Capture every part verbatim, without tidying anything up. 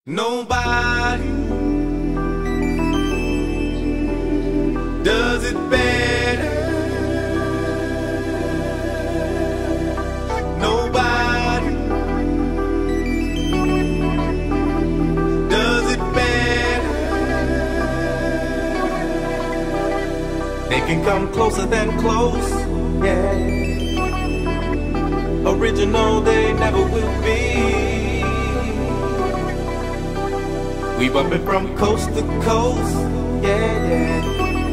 Nobody does it better. Nobody does it better. They can come closer than close, yeah. Original they never will be. We bumpin' from coast to coast, yeah, yeah.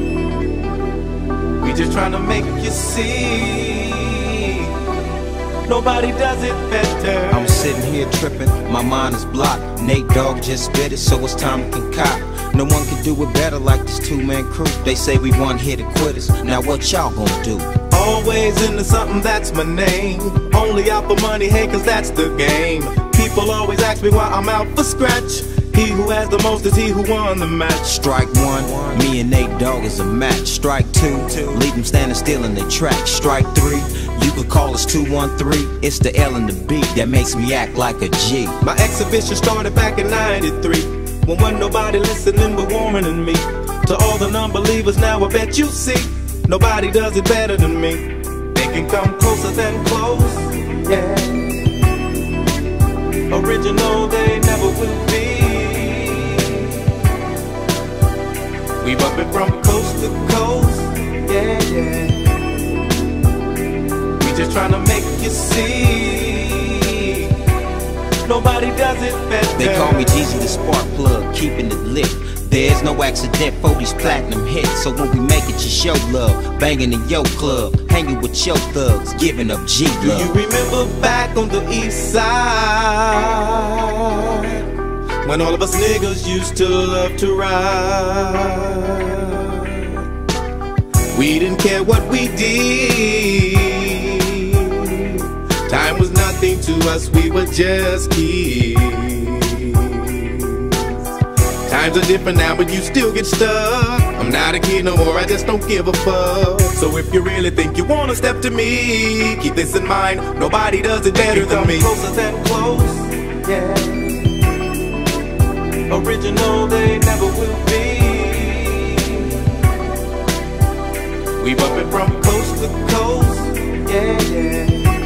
We just tryna make you see nobody does it better. I'm sitting here tripping, my mind is blocked. Nate Dogg just spit it, so it's time to concoct. No one can do it better like this two-man crew. They say we one here to quitters, now what y'all gonna do? Always into something, that's my name. Only out for money, hey, cause that's the game. People always ask me why I'm out for scratch. He who has the most is he who won the match. Strike one, me and Nate Dogg is a match. Strike two, leave them standing still in their track. Strike three, you could call us two one three. It's the L and the B that makes me act like a G. My exhibition started back in ninety-three, when wasn't nobody listening but Warren and me. To all the non-believers now I bet you see nobody does it better than me. They can come closer than close, yeah. Original they never will be. We bumpin' from coast to coast, yeah, yeah. We just tryna make you see nobody does it better. They call me Jeezy the spark plug, keeping it lit. There's no accident for these platinum hits. So when we make it, you show love. Banging in your club, hanging with your thugs, giving up G love. Do you remember back on the east side, when all of us niggas used to love to ride? We didn't care what we did. Time was nothing to us, we were just kids. Times are different now, but you still get stuck. I'm not a kid no more, I just don't give a fuck. So if you really think you wanna step to me, keep this in mind, nobody does it better than me. Closer than close, yeah. Original they never will be. We bumpin' from coast to coast, yeah, yeah.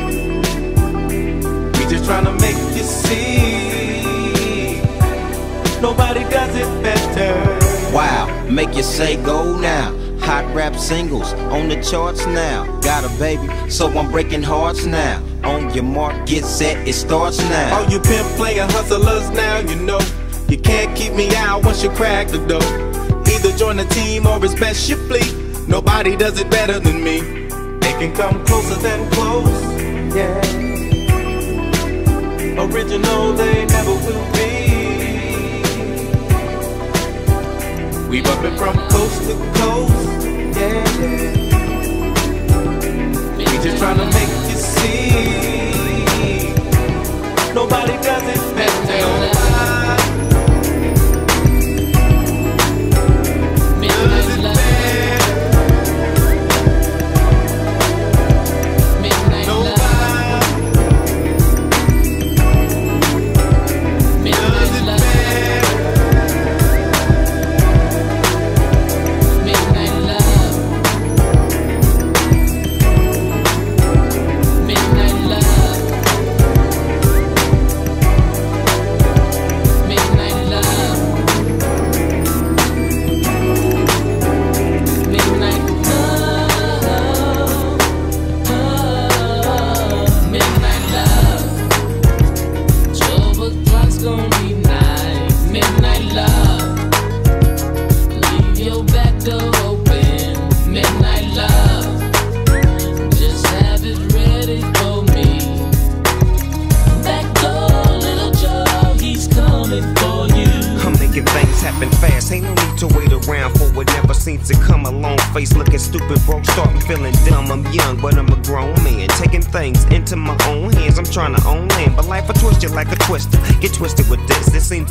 We just tryna make you see nobody does it better. Wow, make you say go now. Hot rap singles on the charts now. Got a baby, so I'm breaking hearts now. On your mark, get set, it starts now. All you pimp player hustlers now, you know you can't keep me out once you crack the door. Either join the team or it's best you flee. Nobody does it better than me. They can come closer than close, yeah. Original they never will be. We bumpin' from coast to coast, yeah, yeah. We just tryna make you see nobody does it better. Ain't no need to wait around for what never seems to come. A long face looking stupid, broke, starting feeling dumb. I'm young, but I'm a grown man, taking things into my own hands. I'm trying to own land, but life will twist you like a twister. Get twisted with this, it seems there's so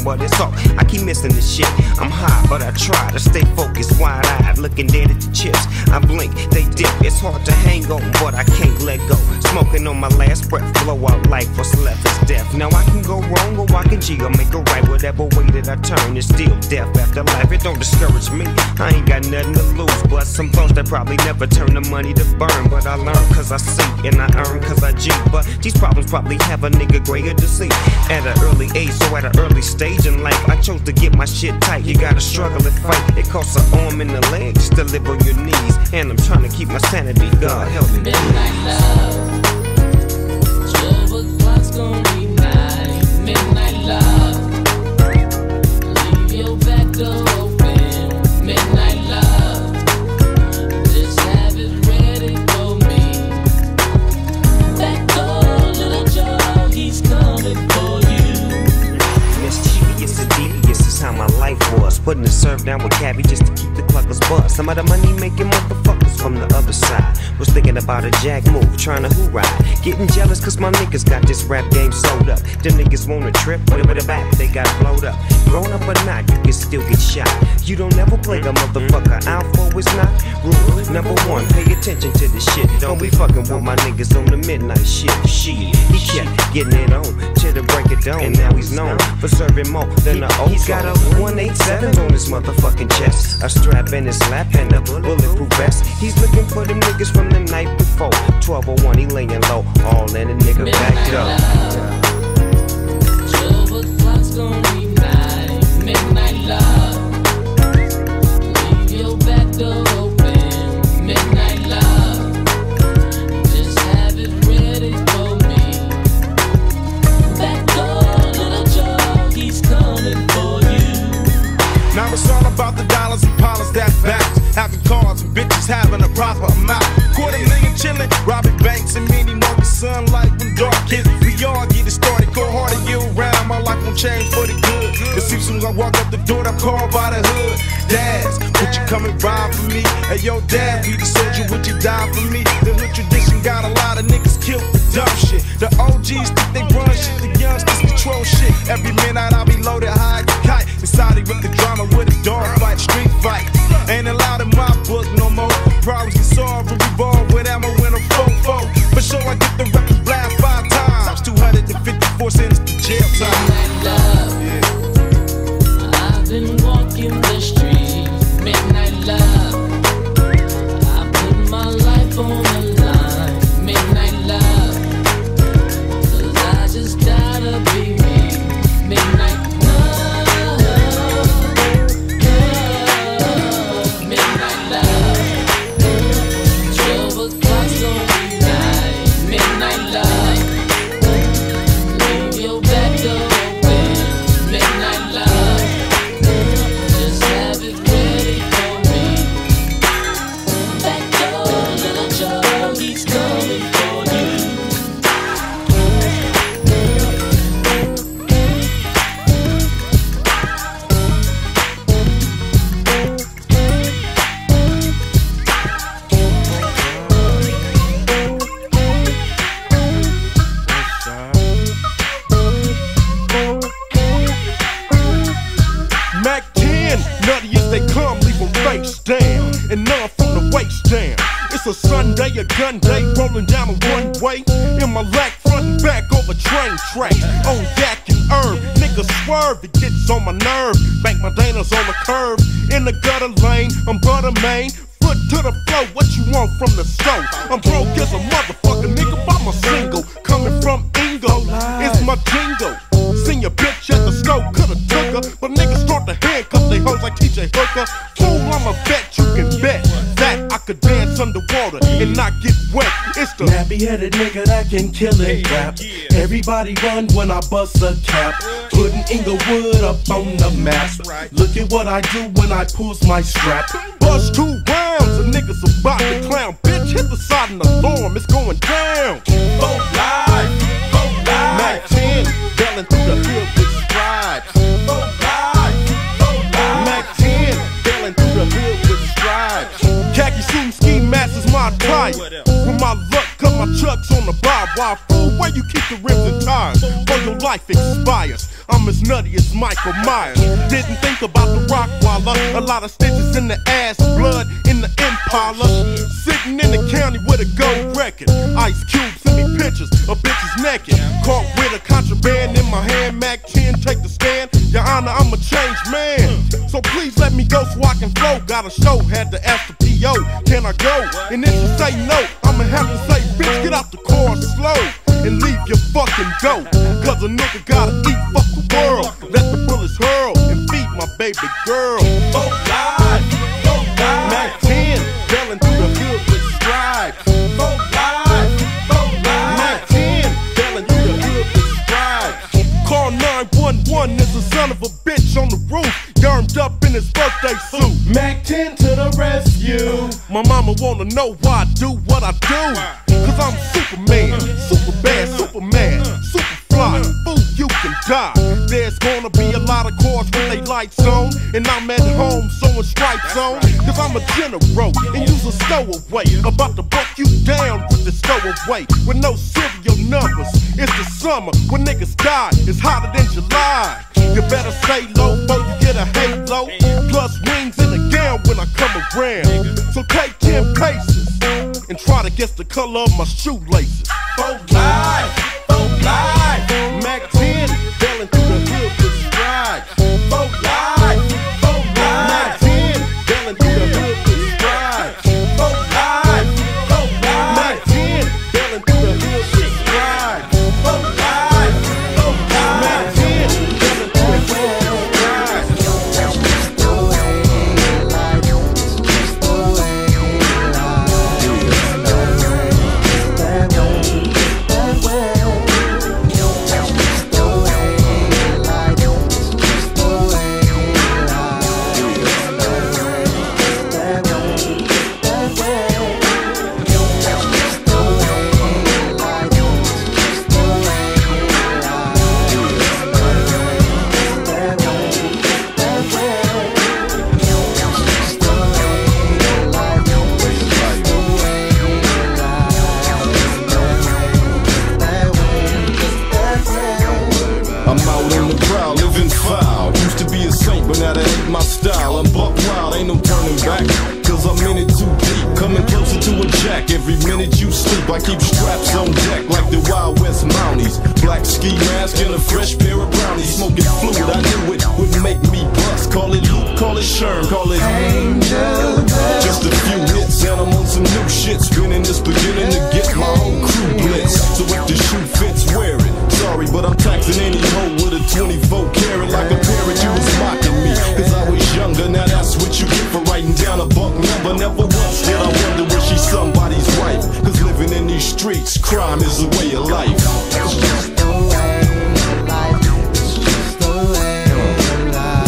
but it's off. I keep missing the shit. I'm high, but I try to stay focused, wide-eyed, looking dead at the chips. I blink, they dip. It's hard to hang on, but I can't let go. Smoking on my last breath, blow out life, what's left is death. Now I can go wrong or I can G or make it right. Whatever way that I turn, it's still death after life. It don't discourage me. I ain't got nothing to lose, but some folks that probably never turn the money to burn. But I learn cause I see, and I earn cause I G. But these problems probably have a nigga grayer to see at an early age, so at an early stage in life, I chose to get my shit tight. You gotta struggle and fight. It costs an arm and a leg just to live on your knees, and I'm trying to keep my sanity. God help me. Midnight love, twelve o'clock's gonna be nine. Midnight love, leave your back door open. Midnight love, just have it ready for me. Back door, little Joe, he's coming for you. Mischievous and devious is how my life was. Putting the serve down with cabbie just to keep the cluckers bust. Some of the money making motherfuckers from the other side was thinking about a jack move, trying to who ride. Getting jealous cause my niggas got this rap game sold up. Them niggas want a trip, but with the back they got blowed up. Grown up or not, you can still get shot. You don't never play the motherfucker out for it's not. Rule number one, pay attention to the shit. Don't be fucking with my niggas on the midnight shit. Shit, he kept getting it on till the break of dawn, and now he's known for serving more than the old. He's got a one eighty-seven on his motherfucking chest, a strap in his lap and a bulletproof vest. He's looking for them niggas from the night before. twelve oh one, he laying low, all in a nigga back door. twelve o'clock's gonna be nine. Midnight love, leave your back door open. Midnight love, just have it ready for me. Back door, little Joe, he's coming for you. Now it's all about the dollars and dollars that bounce. Having cars and bitches having a proper amount. Quarter million chillin', robbing banks and many more the sunlight when dark hits. We all get it started, go hard and year round. My life won't change for the good. It seems soon as I walk up the door, I'm called by the hood. Dads, would you come and ride for me? Hey yo, dad, be the soldier, would you die for me? The hood tradition got a lot of niggas killed for dumb shit. The O Gs think they run shit, the youngsters control shit. Every minute I'll be loaded high as a kite. Inside with the drama with a dog fight, street fight. Ain't allowed in my book no more. Problems get solved and revolve with ammo when I'm fo-fo. For sure I get the record blast five times. two hundred fifty-four cents to jail time. Midnight love, yeah. I've been walking the streets. Midnight love, I put my life on the line. Midnight love, cause I just gotta be me. Midnight It's a Sunday, a gun day, rolling down a one-way in my lack, front and back over train tracks. On yak and herb, niggas swerve, it gets on my nerve. Bank my Danas on the curb, in the gutter lane, I'm butter main. Foot to the floor, what you want from the stove? I'm broke as a motherfucker, nigga, I'm a single. Coming from Ingo, it's my jingle. Seen your bitch at the scope, coulda took her, but niggas start to handcuff they hoes like T J Hooker. Fool, I'm a vet, you can bet that I could dance underwater and not get wet. It's the nappy-headed nigga that can kill it rap. Everybody run when I bust a cap. Putting Inglewood up on the map. Look at what I do when I pulls my strap. Bust two rounds, a nigga's about to clown. Bitch, hit the side and alarm, it's going down. Vote live, vote live. Mac ten, belling through the hood with strides. Vote live, vote live. Mac ten, belling through the hood with strides. Khaki suit, ski mask is my attire. With my luck, cut my chucks on the barbed wire. Fool, where you keep the rims and tires? For your life expires. I'm as nutty as Michael Myers. Didn't think about the rock waller. A lot of stitches in the ass, blood in the Impala. Sitting in the county with a gold record. Ice Cube sent me pictures of bitches naked. Caught with a contraband in my hand. Mac ten, take the stand. Your Honor, I'm a changed man. So please let me go so I can flow. Got a show, had to ask the P O, can I go? And if you say no, I'ma have to say, bitch, get out the car slow and leave your fucking dope. Cause a nigga gotta eat, fuck the world. Let the bullets hurl and feed my baby girl. Oh God, oh God. Mac ten, belling through the hood with stripes. Oh God, oh God. Mac ten, belling through the hood with stripes. Call nine one one, there's a son of a bitch on the roof, yarmed up in his birthday suit. Mac ten to the rescue. My mama wanna know why I do what I do. Cause I'm Superman, super bad, Superman, super fly. Fool, you can die. There's gonna be a lot of cars with they lights on, and I'm at home sewing stripes on. Cause I'm a general and use a stowaway. About to buck you down with the stowaway. With no serial numbers. It's the summer when niggas die. It's hotter than July. You better stay low before you get a halo. Plus wings in the gown when I come around. So take ten paces and try to guess the color of my shoelaces. For life, for life. Mac ten, belling through the hood with stripes. For life, for life. Mac ten, belling through the hood with stripes. For life, for life. Mac ten, belling through the hood with stripes. For life, for life. Mac ten, belling through the hood with every minute you sleep, I keep straps on deck like the Wild West Mounties. Black ski mask and a fresh pair of brownies. Smoking fluid, I knew it would make me bust. Call it Luke, call it Sherm, call it Angel Dust. Just a few hits and I'm on some new shit. Spinning this beginning to get my whole crew blitz. So if the shoe fits, wear it. Sorry, but I'm taxing any hoe with a twenty-four carat. Like a parrot, you was mocking me cause I was younger. Now that's what you get for writing down a buck number. Never once did I wonder was she somebody's wife. Cause living in these streets, crime is a way of life. It's just the way of life. It's just the way of life.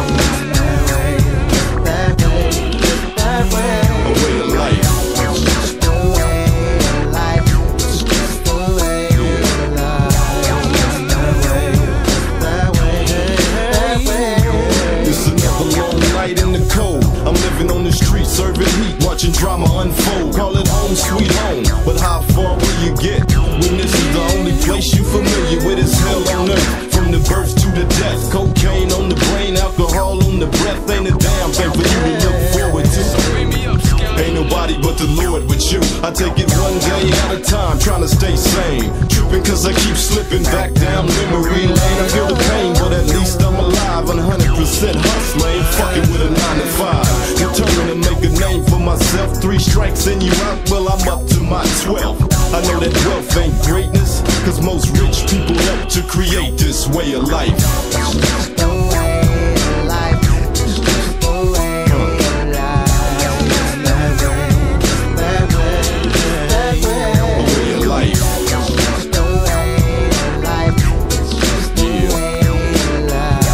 That way, that way, that way. A way of life. It's just the way of life. It's just the way of life. That way, that way, that way. It's another long night in the cold. I'm living on the street, serving heat, watching drama unfold. Call it home sweet home, but how far will you get when this is the only place you familiar with? Is hell on earth, from the birth to the death. Cocaine on the brain, alcohol on the breath. Ain't a damn thing for you to look forward to. Ain't nobody but the Lord with you. I take it one day at a time, trying to stay sane. Tripping cause I keep slipping back down memory lane. I feel the pain, but at least I'm alive. one hundred percent hustling, fucking with a nine to five. Determined to make a name for myself. Three strikes and you out, well I'm up to my twelfth. I know that wealth ain't greatness, cause most rich people help to create this way of life. It's just the way of life. It's just the way of life. That way, that way, that way. A way of life. It's just the way of life. It's just the way of life.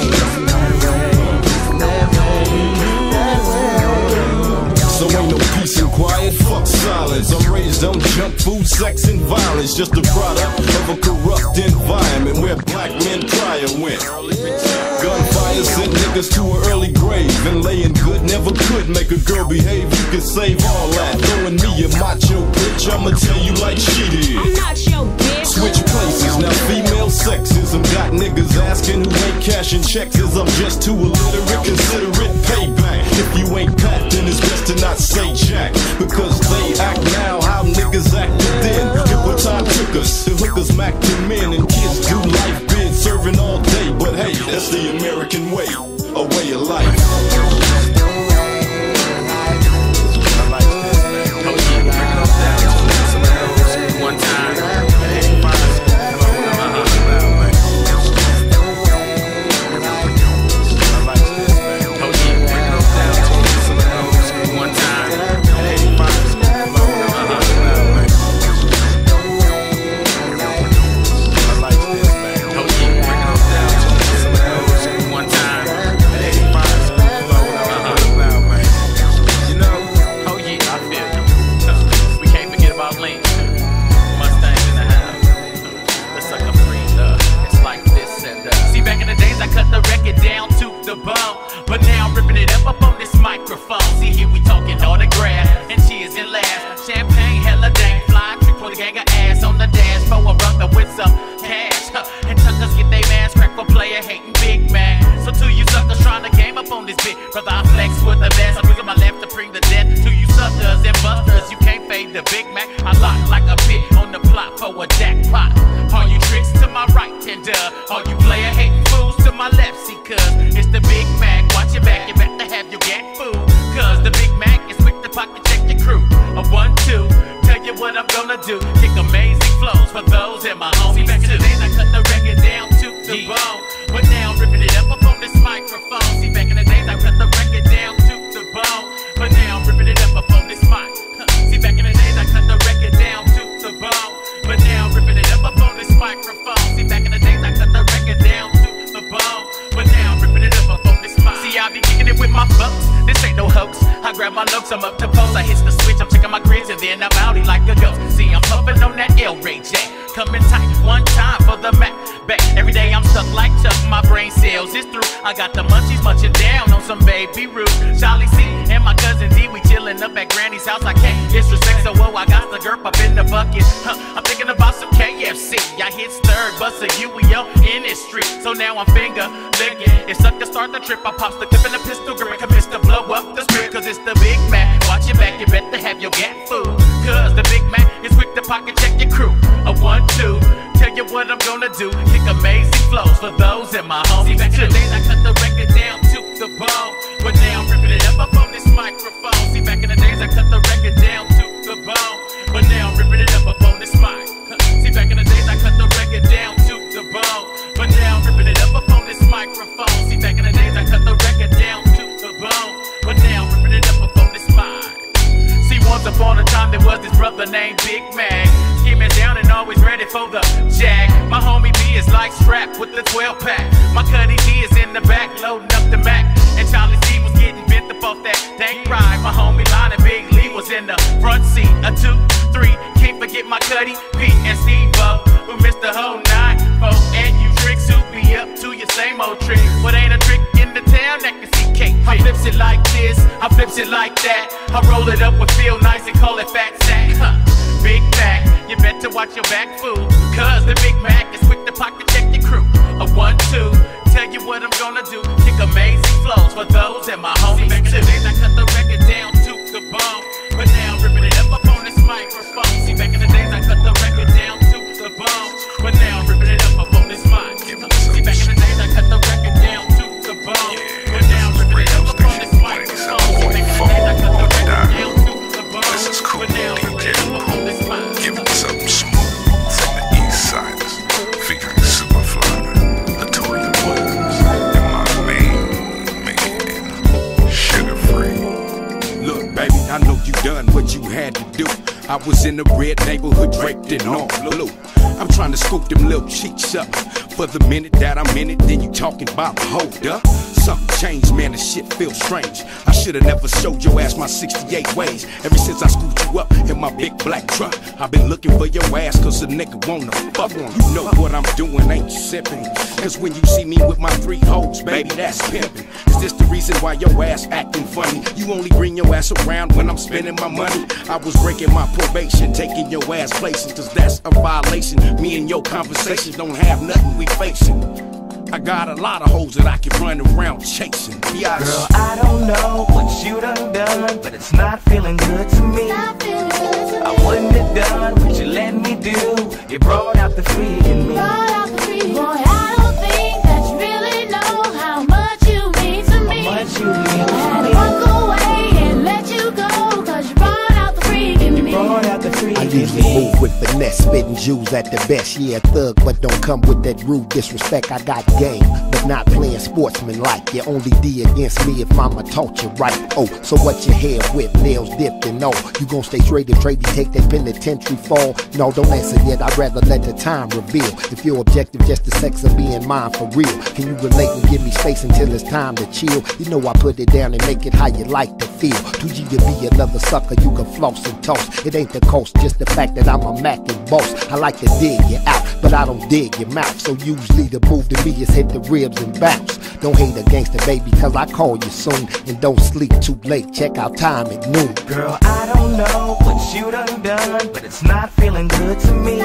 That way, that way, that way. So ain't no peace and quiet, fuck silence. I'm raised on junk food, sex and violence. Just a product of a corrupt environment where black men prior went. Gunfire sent niggas to an early grave, and laying good never could make a girl behave. You could save all that, throwing me a macho bitch. I'ma tell you like she did. I'm not your bitch. switch places. Now female sexism got niggas asking who ain't cashing checks. Cause I'm just too illiterate, consider it payback. If you ain't packed, then it's best to not say jack. Because they act now how niggas acted then. Look what time took us, the hookers mack to men. And kids do life bid, serving all day. But hey, that's the American way, a way of life. One time. But now I'm ripping it up up on this microphone. See here we talking autograph and cheers and laughs. Champagne hella dang fly, trick for the gang of ass on the dash for a brother with some cash. Huh. And tuckers get they mask crack for player hating Big Mac. So to you suckers trying to game up on this bit, brother I flex with the best. I'm using my left to bring the death to you suckers and busters. You can't fade the Big Mac. I lock like a pit on the plot for a jackpot. All you tricks to my right and uh, all you player hating fools to my left. See cuz it's the Big Mac. Watch your back, you better have your gang food. Cause the Big Mac is quick to pocket check your crew. A one, two, tell you what I'm gonna do. Kick amazing flows for those in my homies. See, back in the days I cut the record down to the yeah. bone. But now I'm ripping it up up on this microphone. See, back in the days I cut the record down to the bone. But now I'm ripping it up up on this mic. See, back in the days I cut the record down to the bone. But now I'm ripping it up up on this microphone. See, back in the days I cut the record down to the bone. But now I'm ripping it up up on this mic. See, I be kicking it with my folks. This ain't no hoax. I grab my notes, I'm up to post. I hit the switch, I'm checking my grids, and then I'm outy like a ghost. See, I'm puffing on that L Ray J. Coming tight one time for the Mac. Back every day I'm stuck like Chuck. My brain cells is through. I got the munchies munching down on some baby Ruth. Charlie C and my cousin D, we chilling up at Granny's house. I can't disrespect, so whoa, I got the gerp up in the bucket. Huh, I'm thinking about some K F C. I hit stirred, bust a U E O in this street. So now I'm finger licking. If sucker start the trip, I pops the clip in the pistol grip. Commits to blow up the script, cause it's the Big Mac. Watch your back, you better have your gat food. Cause the Big Mac is quick to pocket check your crew. A one, two, tell you what I'm gonna do. Kick amazing flows for those in my homies. See, back in the days I cut the record down to the bone. But now I'm ripping it up up on this microphone. See, back in the days I cut the record down to the bone. But now I'm ripping it up up on this mic. See, back in the days I cut the record down to the bone. But now I'm ripping it up up on this microphone. See, back in the days I cut the record down to the bone. But now I'm ripping it up up on this mic. See, once upon a time there was this brother named Big Mac. Skimming down and always ready for the jack. My homie B is like strapped with the twelve pack. My cutty D is in the back loading up the Mac. And Charlie C was getting bent up off that dank ride. My homie Lon and Big Lee was in the front seat. A two, three, can't forget my cutty Pete and Steve-O, who missed the whole nine, four. And you tricks who be up to your same old trick. But ain't a trick in the town that can see cake. I flips it like this, I flips it like that. I roll it up with feel nice and call it fat sack. Huh. Big Mac, you better watch your back, fool. Cause the Big Mac is quick to pocket check your crew. A one, two, tell you what I'm gonna do. Kick amazing flows for those and my homies. See, back in the days I cut the record down to the bone. But now I'm ripping it up up on this microphone. See, back in the days I cut the record down to the bone. But now I'm ripping it up up on this mic. See, back in the days I cut the record down to the bone. But now I'm ripping it up up on this microphone. See, back in the days I cut the record down to the bone. But now I'm ripping it up up on this mic. Giving something smooth from the east siders, featuring Superfly, Latoya Williams, and my main man, Sugar Free. Look, baby, I know you done what you had to do. I was in the red neighborhood draped in all blue. I'm trying to scoop them little cheeks up. For the minute that I'm in it, then you talking about hold up. Something changed, man, the shit feels strange. I should've never showed your ass my sixty-eight ways. Ever since I scooped you up in my big black truck, I've been looking for your ass cause a nigga wanna fuck. You know what I'm doing, ain't you sipping? Cause when you see me with my three hoes, baby, that's pimping. It's this the reason why your ass acting funny? You only bring your ass around when I'm spending my money. I was breaking my probation, taking your ass places, cause that's a violation. Me and your conversations don't have nothing we facing. I got a lot of hoes that I can run around chasing. Biatch. Girl, I don't know what you done done, but it's not feeling good to me. I wouldn't have done what you let me do. You brought out the freak in me. Brought out the freak. Boy, I don't think that you really know how much you mean to me. How much you mean to I me. walk away and let you go, cause you brought out the freak in me. Brought out the freak I in usually me. move with finesse, spitting Jews at the best. Yeah, thug, but don't come with that rude disrespect. I got game, but not playing sportsman like. You only D against me if mama taught you right. Oh, so what your hair whip, nails dipped and no. You gon' stay straight if Trady take that penitentiary fall? No, don't answer yet, I'd rather let the time reveal. If your objective just the sex of being mine for real, can you relate and give me space until it's time to chill? You know I put it down and make it how you like to feel. two G to be another sucker you can floss and toss. It ain't the coast, just the fact that I'm a Mac and boss. I like to dig you out, but I don't dig your mouth. So usually the move to me is hit the ribs and bounce. Don't hate a gangster, baby, cause I call you soon. And don't sleep too late, check out time at noon. Girl, I don't know what you done done, but it's not feeling good to me.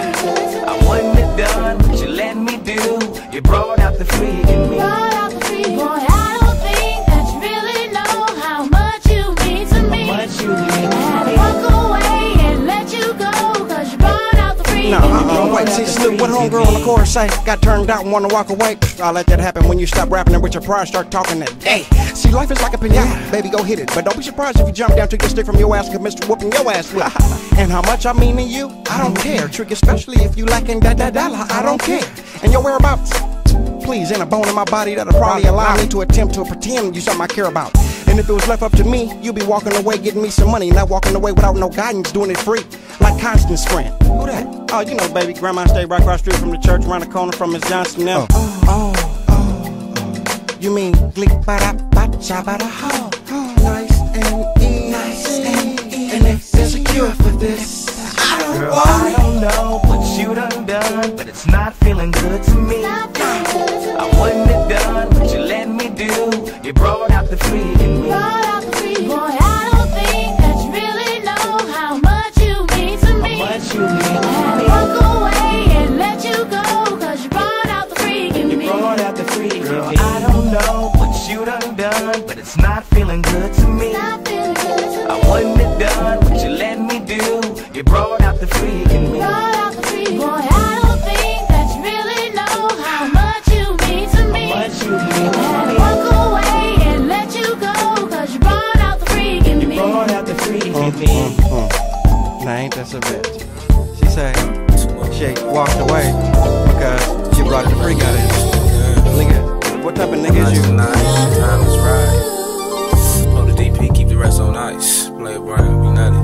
I wouldn't have done what you let me do. You brought out the freak in me. Brought out the freak. Boy, I don't think that you really know how much you mean to me. How much you mean to I me. walk away and let you go, cause you brought out the freak No, in me. uh-uh, wait, see, look what homegirl on the chorus say. Got turned out and wanna walk away. I'll let that happen when you stop rapping and with your pride start talking that day. See, life is like a pinata, baby, go hit it. But don't be surprised if you jump down to your stick from your ass, cause Mister whooping your ass with. And how much I mean to you, I don't care. Trick, especially if you lacking that that dollar, I don't care. And your whereabouts? Please, ain't a bone in my body that'll probably allow me to attempt to pretend you something I care about. And if it was left up to me, you'd be walking away getting me some money, not walking away without no guidance, doing it free. Like Constance friend. Who that? Oh, you know, baby, grandma stayed right across the street from the church, around the corner from Miss Johnson now. Oh, oh, oh. You mean glick ba da ba cha ba da ho? Oh, nice and easy. Nice and easy. And if there's a cure for this, I don't Girl, want I it. don't know what you done done, but it's not feeling good to me. I wouldn't have done what you let me do. You brought out the freak in me. Brought out the freak. Boy, I don't think that you really know how much you mean to me. How much you mean to I me. walk away and let you go, cause you brought out the freak in You me. brought out the freak in me. I don't know what you done done, but it's not feeling good to me. Not feeling good to me. I wouldn't have done what you let me do. You brought out the freak in me. Brought out the freak. Boy, I don't think that you really know how much you mean to me. How much you mean to I me. walk away and let you go, cause you brought out the freak in You me. brought out the freak in Mm, me. mm, mm. Nah, ain't that a bitch? She said she walked away because she brought the freak out of you. Nigga, what type of nigga is you? Time is right. Hold the D P, keep the rest on ice. Play it brown, be nutty.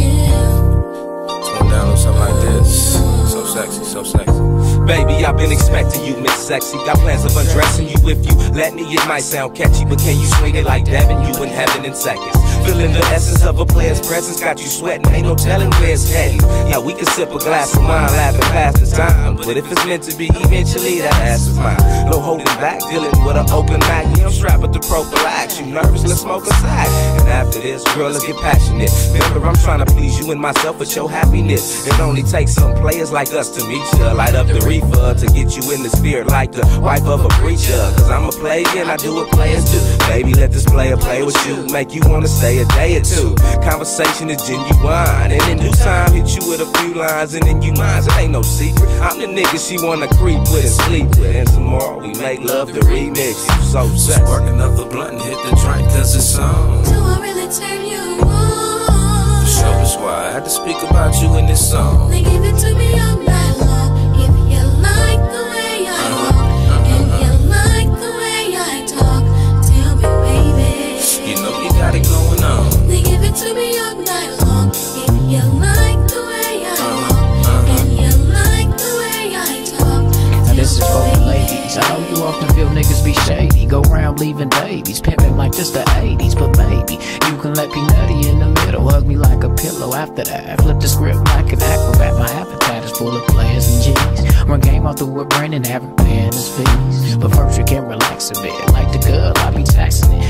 Tone down on something like this. So sexy, so sexy. Baby, I've been expecting you, Miss Sexy. Got plans of undressing you if you let me. It might sound catchy, but can you swing it like Devin? You in heaven in seconds. Feeling the essence of a player's presence, got you sweating. Ain't no telling where it's heading. Yeah, we can sip a glass of wine, laughing past the time. But if it's meant to be, eventually that ass is mine. No holding back, dealing with an open Mac. You don't strap with the prophylax. You nervous? Let's smoke a sack. And after this, girl, let's get passionate. Remember, I'm trying to please you and myself with your happiness. It only takes some players like us to meet ya. Light up the reefer to get you in the spirit like the wife of a preacher. Cause I'm a player and I do what players do. Baby, let this player play with you. Make you wanna stay a day or two. Conversation is genuine. And in due time, hit you with a few lines and then you mine. It ain't no secret. I'm the nigga she wanna creep with and sleep with. And tomorrow we make love the remix. You so sexy. Spark another blunt and hit the drink cause it's on. Do I really turn you on? Show us why I had to speak about you in this song. They give it to me all night long. If you like the way I walk, and you like the way I talk, tell me, baby. You know you got it going on. They give it to me all night long. If you like the way I walk, and you like the way I talk, Now this is for the ladies. I know you often feel niggas be shady. Go around leaving babies, pimping like just the eighties. But baby, you can let me nutty in the middle. Hug me like a pillow after that. Flip the script like an acrobat. My appetite is full of players and G's. Run game off through a brain and have her paying his fees. But first you can relax a bit. Like the girl, I be taxed.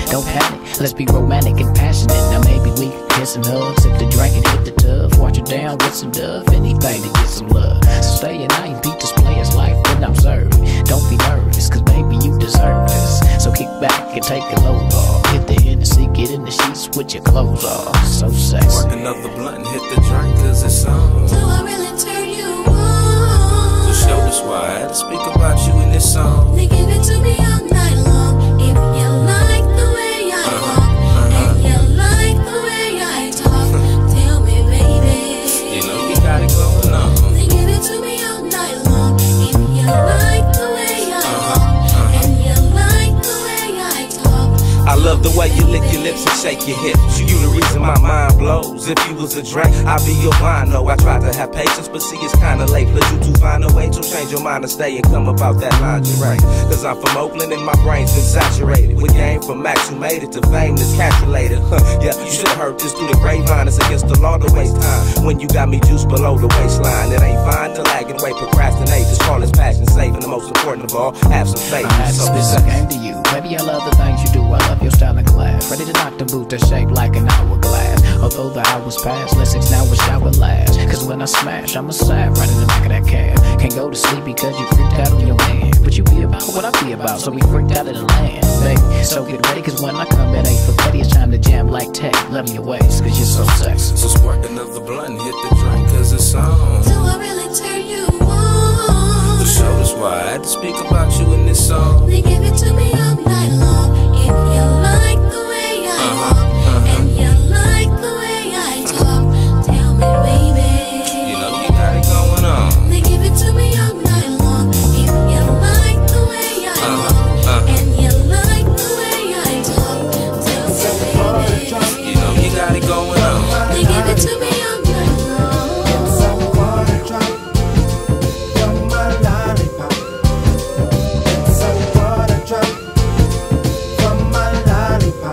Don't panic, let's be romantic and passionate. Now maybe we can kiss and hug, sip the drink and hit the tub. Watch it down with some dove, anything to get some love. So stay at night, beat this player's life when I'm served. Don't be nervous, cause baby you deserve this. So kick back and take a load off. Hit the Hennessy, get in the sheets with your clothes off. So sexy. Work another blunt and hit the drink cause it's on. Do I really turn you on? So show us why I had to speak about you in this song. They give it to me all night long. If you like the way I walk, and you like the way I talk, tell me, baby. You know you got it going on. They give it to me all night long. If you like the way I walk, and you like the way I talk. I love the way you lick your lips and shake your hips. You the reason my mind blows. If you was a drink, I'd be your wine. No, I tried to have patience, but see it's kinda late. Plus you to find a way to change your mind and stay and come about that lingerie. Cause I'm from Oakland and my brain's been saturated with game from Max who made it to fame that's calculated. Huh, yeah, you should've heard this through the grapevine. It's against the law to waste time when you got me juiced below the waistline. It ain't fine to lag and wait, procrastinate. Just call this passion safe, and the most important of all, have some faith. I had to spit some game to you. Baby, I love the things you do. I love your style and class. Ready to knock the boot that shape like an hourglass. Although the hours pass, let's six now a shower last. Cause when I smash, I'm a sap right in the back of that cab. Can't go to sleep because you freaked out on your man. But you be about what I be about, so we freaked out of the land, baby. So get ready, cause when I come, it ain't for petty. It's time to jam like tech. Love me your ways, cause you're so sexy. So spark another blunt and hit the drink cause it's on. Do I really turn you on? So show us why I had to speak about you in this song. They give it to me all night long. If you like the way I walk, and you like the way I talk, tell me, baby. You know you got it going on. They give it to me all night long. If you like the way I walk, and you like the way I talk, tell me, baby. You know you got it going on. They give it to me all night long. It's a water drop from my lollipop. It's a water drop from my lollipop.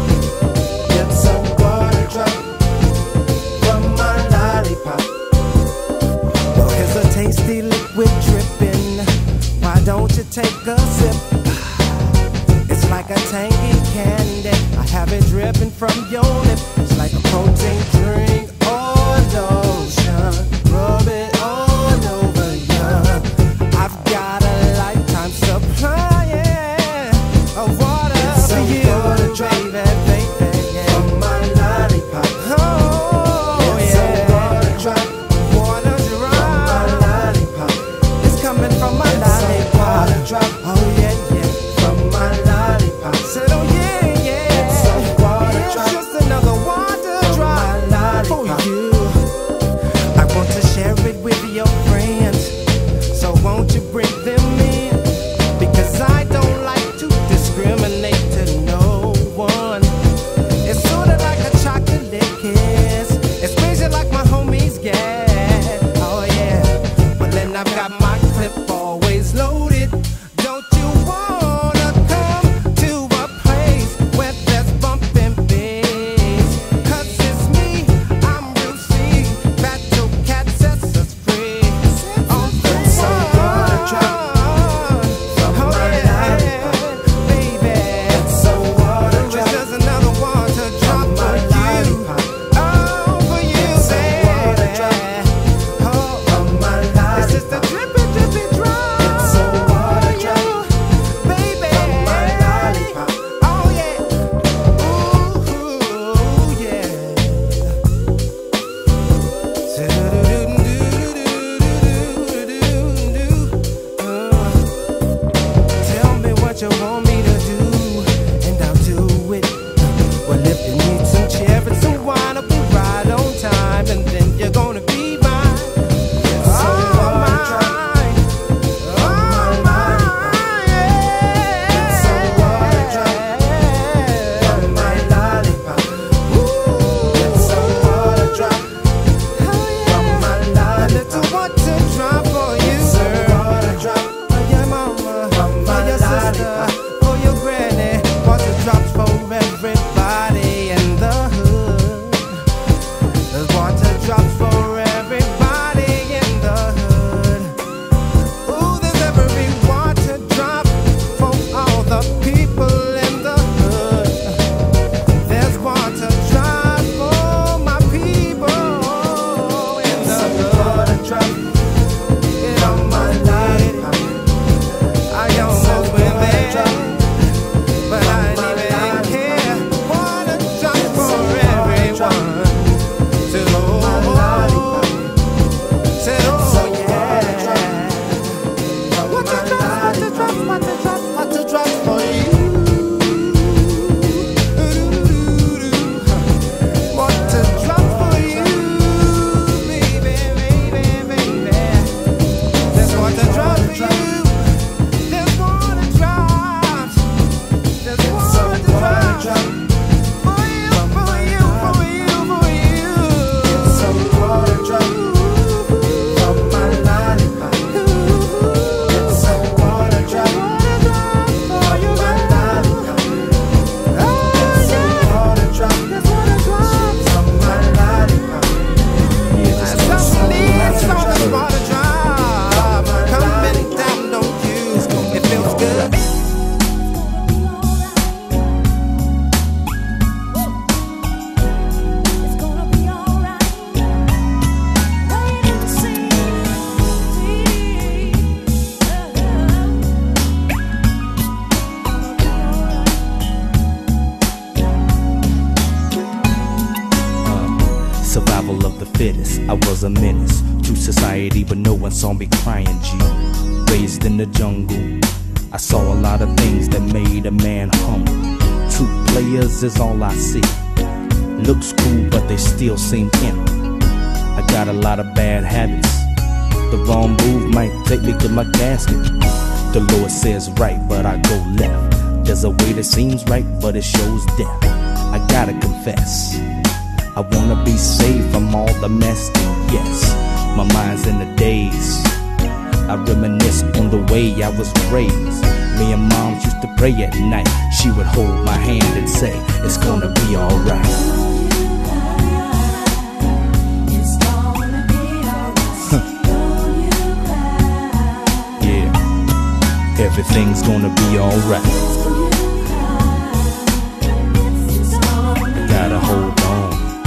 It's a water drop from my lollipop. Well, here's a tasty liquid dripping. Why don't you take a sip? It's like a tangy candy. I have it dripping from your lip. It's like a protein drink or lotion. Rub it all over ya. I've got a lifetime supply yeah, of water it's for you, water drop, baby, baby. Yeah. From my lollipop. Oh, it's yeah. a water drop. Water drop. From my lollipop. It's coming from my it's lollipop. Water drop. Oh yeah, yeah. From my lollipop. Said oh yeah, yeah. It's a water it's drop. Just another water drop for you. fittest. I was a menace to society, but no one saw me crying, G. Raised in the jungle, I saw a lot of things that made a man humble. Two players is all I see. Looks cool, but they still seem empty. I got a lot of bad habits. The wrong move might take me to my casket. The Lord says right, but I go left. There's a way that seems right, but it shows death. I gotta confess, I wanna be saved from all the mess. And yes, my mind's in the daze. I reminisce on the way I was raised. Me and mom used to pray at night. She would hold my hand and say, it's gonna be alright. Yeah, everything's gonna be alright. Gotta hold on.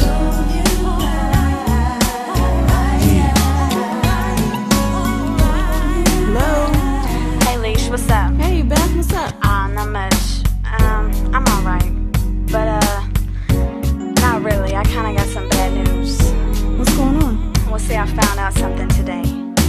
What's up? Hey, Beth, what's up? Ah, uh, not much. Um, I'm alright. But, uh, not really. I kinda got some bad news. What's going on? Well, see, I found out something today.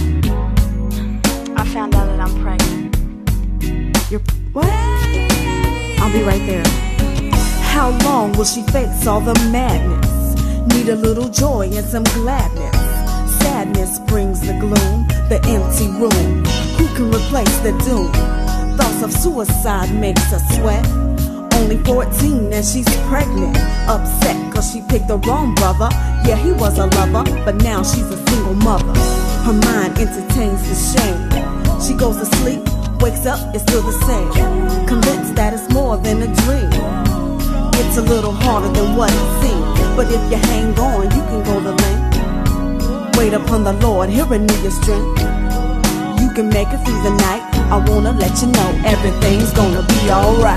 I found out that I'm pregnant. You're... what? I'll be right there. How long will she face all the madness? Need a little joy and some gladness. Sadness brings the gloom, the empty room. Who can replace the doom? Thoughts of suicide makes her sweat. Only fourteen and she's pregnant. Upset cause she picked the wrong brother. Yeah, he was a lover, but now she's a single mother. Her mind entertains the shame. She goes to sleep, wakes up, it's still the same. Convinced that it's more than a dream. It's a little harder than what it seems, but if you hang on, you can go the length. Wait upon the Lord, he'll renew your strength. You can make it through the night. I wanna let you know everything's gonna be alright.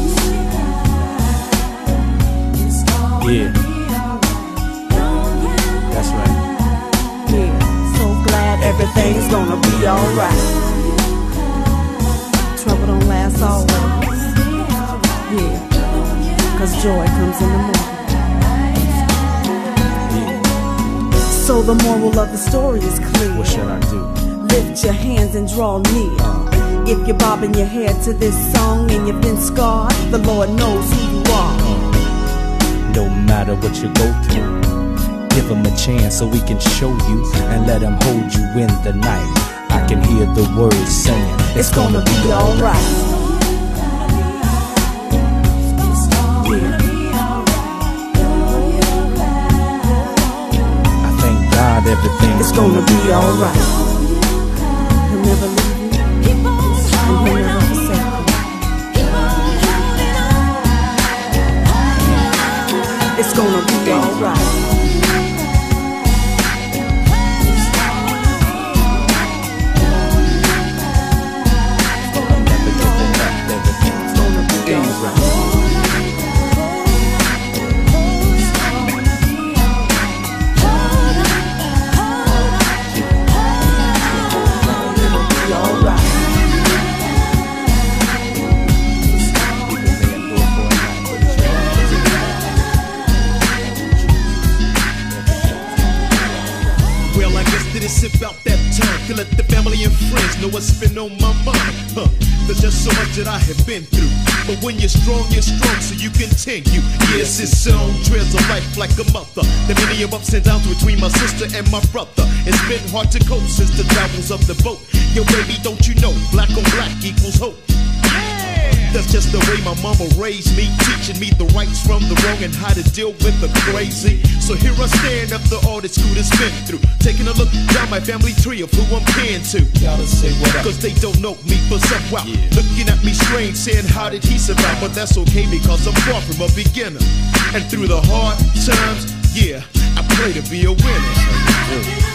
Yeah, that's right. Yeah, so glad everything's gonna be alright. Trouble don't last always. Yeah, cause joy comes in the morning. So the moral of the story is clear. What should I do? Lift your hands and draw near. If you're bobbing your head to this song and you've been scarred, the Lord knows who you are. No matter what you go through, give him a chance so he can show you and let him hold you in the night. I can hear the words saying, it's gonna be alright. I thank God everything's gonna be alright. He'll never leave you, and he'll never forsake you. It's gonna be alright. It's gonna be alright. It's about that time to let the family and friends know what's been on my mind. Huh. There's just so much that I have been through. But when you're strong, you're strong, so you continue. Yes, it's on trails of life like a mother. The many of ups and downs between my sister and my brother. It's been hard to cope since the travels of the boat. Yo, baby, don't you know, black on black equals hope. That's just the way my mama raised me, teaching me the rights from the wrong and how to deal with the crazy. So here I stand after all this school has been through, taking a look down my family tree of who I'm kin to. Gotta say what up, cause they don't know me for some while. Yeah. Looking at me strange, saying how did he survive? But that's okay because I'm far from a beginner. And through the hard times, yeah, I pray to be a winner. Yeah.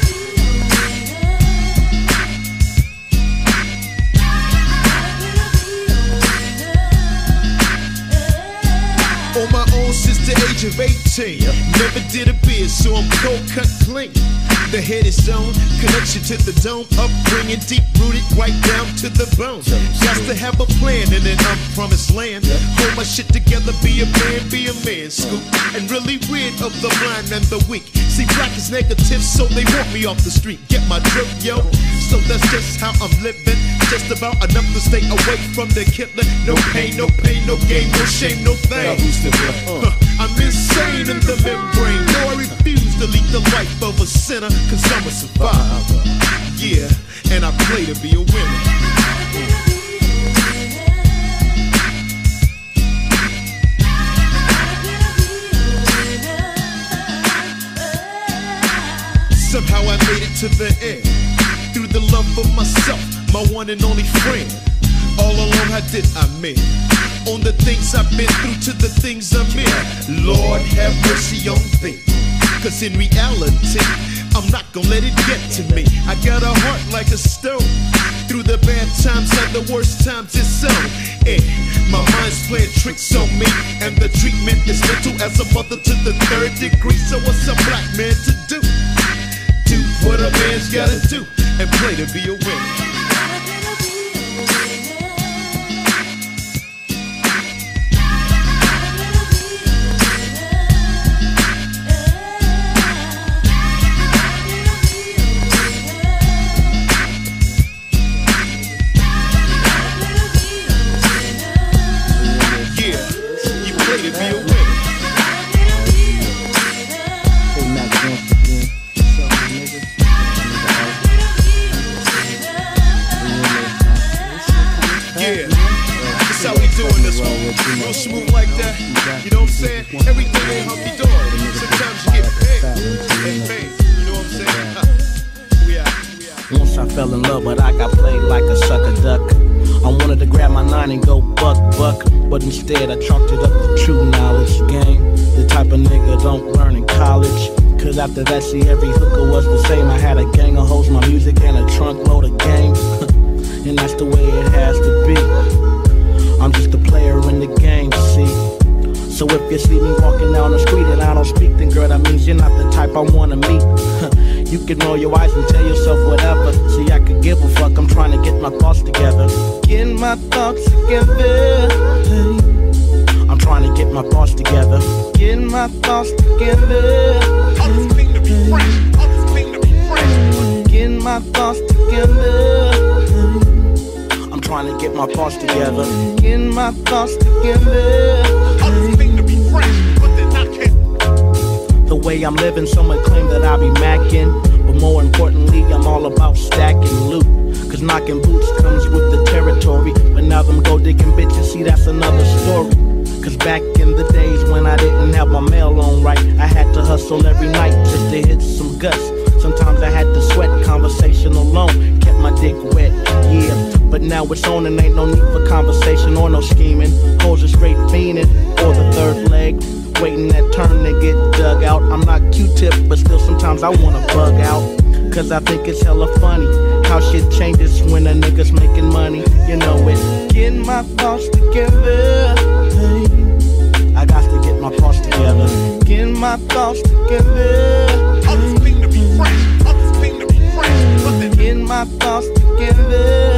On my own sister age of eighteen. Never did a bid, so I'm cold cut clean. The head is on, connection to the dome, upbringing deep rooted, right down to the bone. Got to have a plan in an unpromised land. Hold my shit together, be a man, be a man, scoop, and really rid of the blind and the weak. See, black is negative, so they want me off the street. Get my drip, yo. So that's just how I'm living. Just about enough to stay away from the killer. No pain, no pain, no gain, no shame, no thing. Huh, I'm insane in the membrane. No, I refuse to lead the life of a sinner, cause I'm a survivor. Yeah, and I play to be a winner. Somehow I made it to the end, through the love of myself, my one and only friend. All alone, how did I mean? On the things I've been through to the things I'm in. Lord have mercy on thee, cause in reality, I'm not gonna let it get to me. I got a heart like a stone. Through the bad times and the worst times it's so. And my mind's playing tricks on me, and the treatment is mental as a mother to the third degree. So what's a black man to do? Do what a man's gotta do, and play to be a winner. Real smooth like that, you know what I'm saying? Everything ain't hunky dory. Sometimes you get paid, and paid. You know what I'm saying? Huh. We out, we out. Once I fell in love, but I got played like a sucker duck. I wanted to grab my nine and go buck buck, but instead I chalked it up to true knowledge game. The type of nigga don't learn in college. Cause after that, see, every hooker was the same. I had a gang of hoes, my music, and a trunk load of games. And that's the way it has to be. I'm just a player in the game, see. So if you see me walking down the street and I don't speak, then girl, that means you're not the type I wanna meet. You can roll your eyes and tell yourself whatever. See, I could give a fuck, I'm trying to get my thoughts together. Getting my thoughts together. I'm trying to get my thoughts together. Getting my thoughts together. I just think to be fresh, I just think to be fresh. Getting my thoughts together. Trying to get my thoughts together. Getting my thoughts together. I just think to be fresh, but then I can't. The way I'm living, some would claim that I be macking, but more importantly, I'm all about stacking loot. Cause knocking boots comes with the territory, but now them go digging bitches, see that's another story. Cause back in the days when I didn't have my mail on right, I had to hustle every night just to hit some guts. Sometimes I had to sweat, conversation alone kept my dick wet, yeah. But now it's on and ain't no need for conversation or no scheming. Hoes are straight fiending for the third leg, waiting that turn to get dug out. I'm not Q-tip, but still sometimes I wanna bug out. Cause I think it's hella funny how shit changes when a nigga's making money. You know it. Getting my thoughts together. I got to get my thoughts together. Getting my thoughts together. I just think to be fresh, I just think to be fresh, but then getting my thoughts together.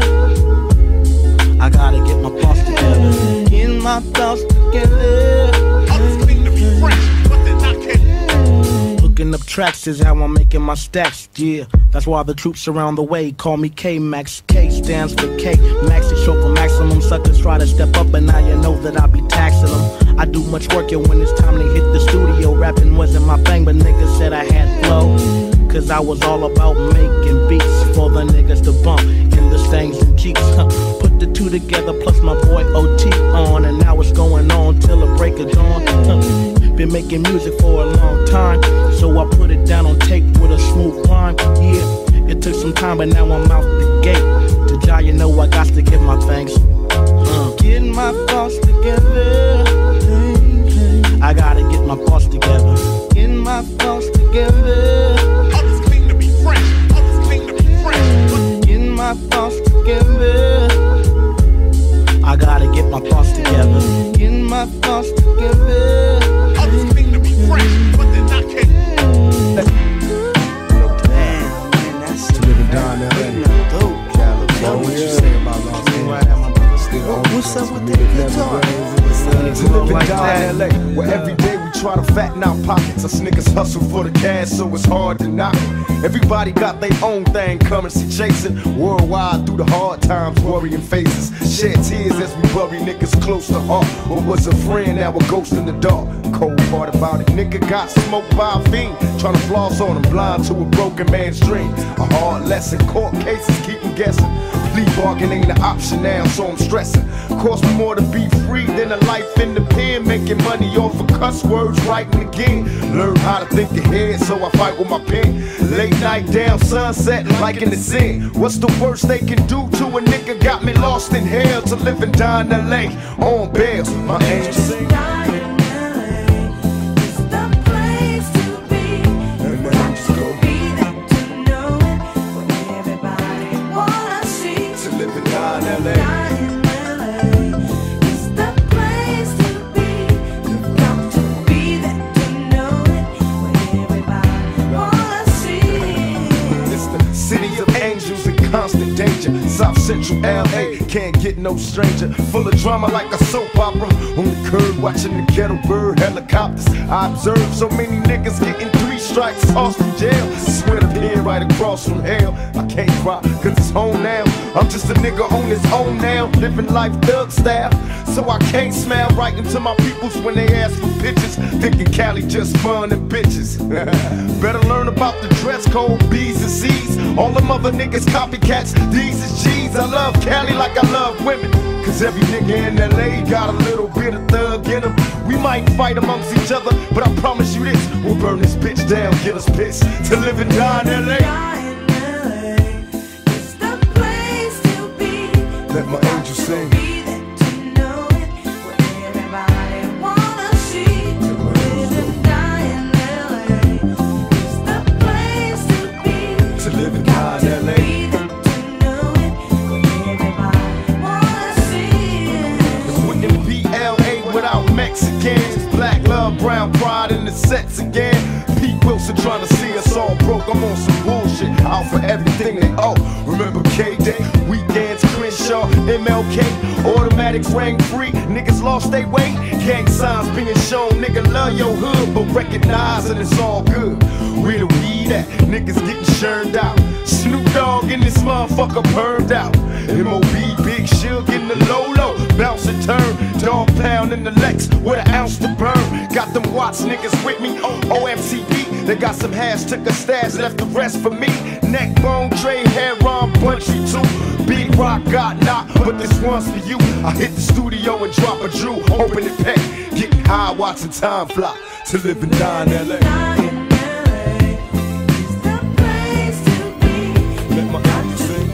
I gotta get my thoughts together. Getting my thoughts together. I just think to be fresh, but then I can't. Hooking up tracks is how I'm making my stacks, yeah. That's why the troops around the way call me K-Max. K stands for K. Max is short for maximum. Suckers try to step up, and now you know that I be taxing them. I do much work, yeah, when it's time to hit the studio. Rapping wasn't my thing, but niggas said I had flow. Cause I was all about making beats for the niggas to bump in the Stangs and Jeeps. Huh. Put the two together, plus my boy O T on, and now it's going on till the break of dawn. Huh. Been making music for a long time, so I put it down on tape with a smooth rhyme. Yeah, it took some time, but now I'm out the gate. To Jah, you know I got to give my thanks. Uh. Getting my thoughts together. I gotta get my thoughts together. Getting my thoughts together. I just think to be fresh, I just think to be fresh. Getting my thoughts together. I gotta get my thoughts together. Getting my thoughts together. I just think To live and die in L A, where every day we try to fatten our pockets. Us niggas hustle for the cash, so it's hard to knock it. Everybody got their own thing, currency chasing. Worldwide through the hard times, worrying faces. Shed tears as we bury niggas close to heart. What was a friend, now a ghost in the dark. Cold part about it, nigga got smoked by a fiend. Trying to floss on him, blind to a broken man's dream. A hard lesson, court cases keep him guessing. Plea bargain ain't an option now, so I'm stressing. Cost me more to be free than a life in the pen. Making money off of cuss words, writing again. Learn how to think ahead, so I fight with my pen. Late night down, sunset, like in the sin. What's the worst they can do to a nigga? Got me lost in hell to live and die in L A on bail. My angel sing. Constant danger, South Central L A can't get no stranger. Full of drama like a soap opera. On the curb watching the ghetto bird helicopters. I observe so many niggas getting three strikes, tossed from jail. Swear to being right across from hell. I can't cry cause it's home now. I'm just a nigga on his own now, living life thug style. So I can't smile right into my peoples when they ask for pictures, thinking Cali just fun and bitches. Better learn about the dress code, B's and C's. All them other niggas copycats, these is G's. I love Cali like I love women, cause every nigga in L A got a little bit of thug in him. We might fight amongst each other, but I promise you this, we'll burn this bitch down, get us pissed to live and die in L A. Let my angel sing. Mexicans, black love, brown pride in the sets again. Pete Wilson trying to see us all broke. I'm on some bullshit, out for everything they owe. Remember K-Day, weekends, Crenshaw, M L K, automatics rang free. Niggas lost their way, gang signs being shown. Nigga love your hood, but recognize that it's all good. Where the weed at? Niggas getting churned out. Snoop Dogg in this motherfucker burned out. M O B, Big Shug in the low-low, bounce and turn. Dog pound in the Lex with an ounce to burn. Got them Watts niggas with me, O M C B. They got some hash, took a stash, left the rest for me. Neck bone, trade, hair on, bunchy too. Big Rock got knocked, but this one's for you. I hit the studio and drop a Drew, open it pack. Getting high, watching time fly to live and die in L A. Let my angel sing.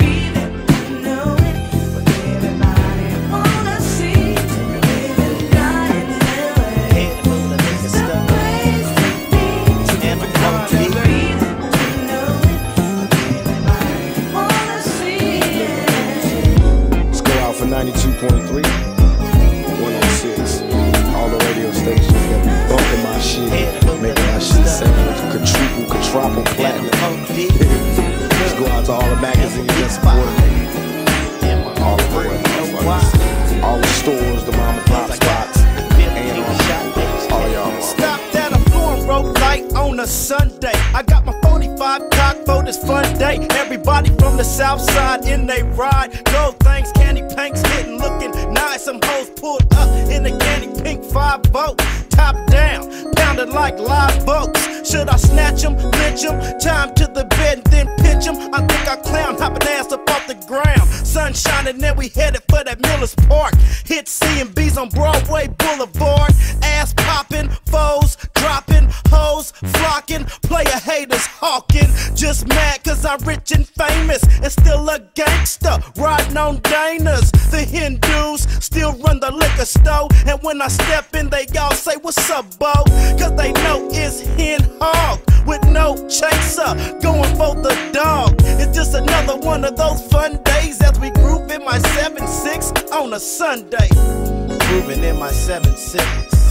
ninety-two point three, one oh six, all the radio stations that be bumping my shit, making my shit sound quadruple, quadruple platinum. Just go out to all the magazines that support me, all the radio, all the stores, the mom and pop spots, and all y'all. Stop that, I'm flooring road light on a Sunday. I got my forty-five cock for this fun day. Everybody from the south side in they ride. Gold things, candy pinks, hitting, looking nice. Some hoes pulled up in the candy pink five boat. Top down, pounded like live boats. Should I snatch them, lynch them, time to the bed and then pitch them? I think I clown, hopping ass up off the ground. Sun shining, then we headed for that Miller's Park. Hit C and B's on Broadway Boulevard. Ass popping, foes dropping, hoes flocking, player haters hawking. Just mad cause I'm rich and famous and still a gangster, riding on Danas. The Hindus still run the liquor store, and when I step in they all say what's up, bo? Cause they know it's hen hog with no chaser, going for the dog. It's just another one of those fun days as we groove in my seven six on a Sunday. Grooving in my seven six,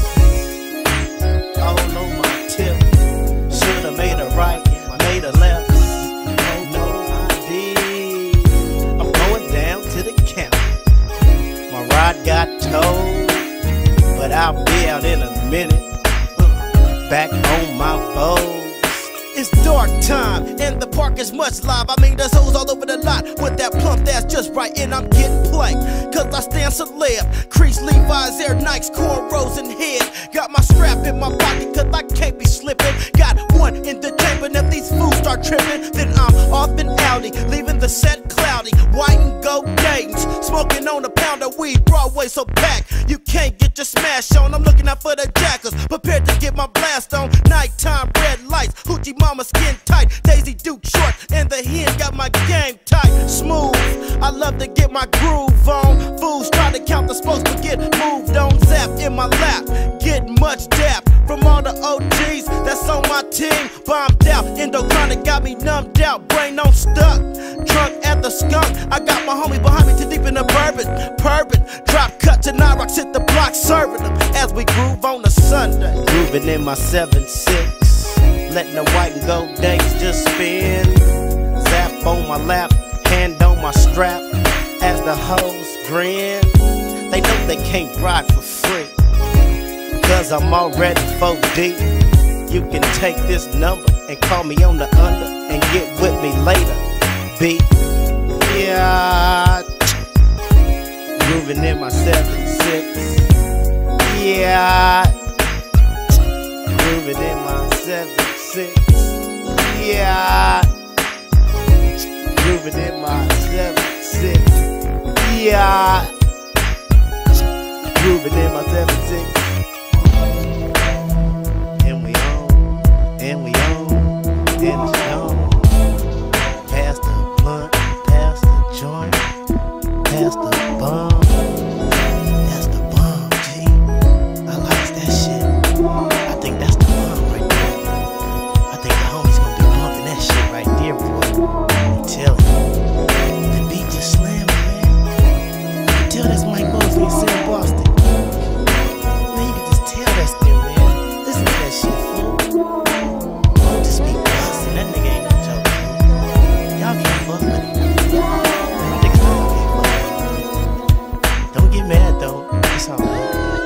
all on my tip. Should've made a right, made a left. Oh no, I did. I'm going down to the county. My ride got towed, but I'll be out in a minute. Uh, back on my foes. It's dark time, and the park is much live. I mean, there's hoes all over the lot with that plump that's just right, and I'm getting planked. Cause I stand celeb, crease Levi's, Air Nikes, cornrows in head. Got my strap in my pocket, cause I can't be slipping. Got one in the chamber, and if these fools start tripping, then I'm off and outy, leaving the set cloudy. White and gold Dayton's, smoking on a pound of weed, Broadway so packed, you can't get your smash on. I'm looking out for the jackers, prepared to get my blast on. Nighttime red lights, hoochie mama skin tight, Daisy Duke short, and the hen got my game tight. Smooth, I love to get my groove on. Fools try to count the spokes but get moved on. Zap in my lap, get much dap from all the O Gs that's on my team. Bombed out, endocrine got me numbed out, brain on stuck. Drunk at the skunk, I got my homie behind me too deep in the bourbon. Purpin, drop cut to nine rocks, hit the block, serving them as we groove on a Sunday. Grooving in my seven six, letting the white and gold days just spin. Zap on my lap, hand on my strap, as the hoes grin. They know they can't ride for free, cause I'm already four deep. You can take this number and call me on the under and get with me later, B. Yeah, grooving in my seven six. Yeah, grooving in my seven six. Yeah, grooving in my seven six. Yeah, grooving in my seven six. And we on, and we on, and it's on. Pass the blunt, pass the joint, pass the bomb. That's the bomb, G. I like that shit. I think that's the bomb right there. I think the homies gonna be bumping that shit right there, boy. I'm telling you. The beat just slamming, man. You can tell that's Mike Mosley and Sam Boston. Man, you can just tell that's them, man. Listen to that shit, fool. Oh, just be bustin'. That nigga ain't no joke, fool. Y'all can't fuck with him. Man, niggas know y'all can't fuck with him. Don't get mad, though. It's all good.